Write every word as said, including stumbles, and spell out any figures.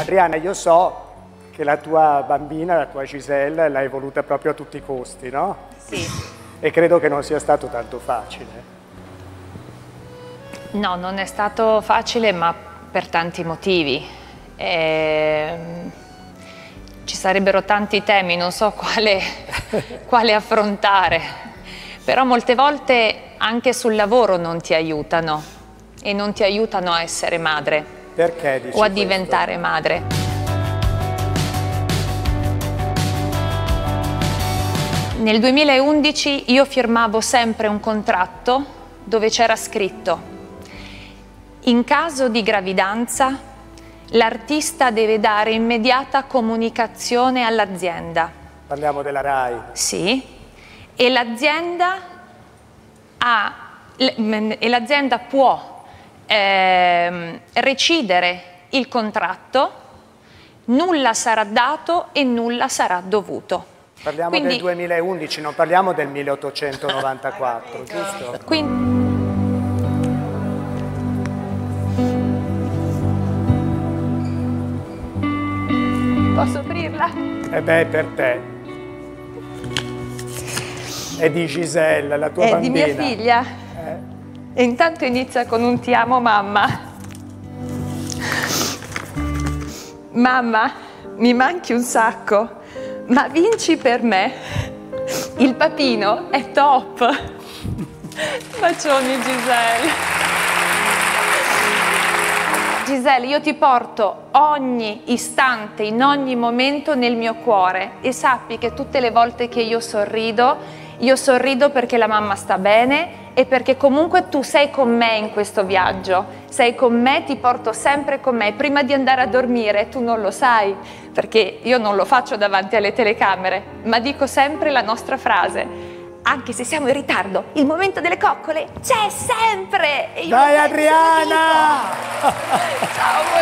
Adriana, io so che la tua bambina, la tua Giselle, l'hai voluta proprio a tutti i costi, no? Sì. E credo che non sia stato tanto facile. No, non è stato facile, ma per tanti motivi. E... ci sarebbero tanti temi, non so quale, quale affrontare, però molte volte anche sul lavoro non ti aiutano e non ti aiutano a essere madre. Perché dici o a diventare questo? madre. Nel duemilaundici io firmavo sempre un contratto dove c'era scritto: in caso di gravidanza l'artista deve dare immediata comunicazione all'azienda. Parliamo della RAI. Sì, e l'azienda ha, e l'azienda può eh, recidere il contratto, nulla sarà dato e nulla sarà dovuto. Parliamo Quindi, del duemilaundici, non parliamo del milleottocentonovantaquattro, giusto? Quindi, posso aprirla? E beh, per te. È di Giselle, la tua È bambina. di mia figlia. Eh. E intanto inizia con un ti amo mamma. Mamma, mi manchi un sacco, ma vinci per me. Il papino è top. Bacioni Giselle. Giselle, io ti porto ogni istante, in ogni momento nel mio cuore e sappi che tutte le volte che io sorrido, io sorrido perché la mamma sta bene e perché comunque tu sei con me in questo viaggio, sei con me, ti porto sempre con me. Prima di andare a dormire, tu non lo sai, perché io non lo faccio davanti alle telecamere, ma dico sempre la nostra frase: anche se siamo in ritardo, il momento delle coccole c'è sempre! E io Dai Adriana! Ciao!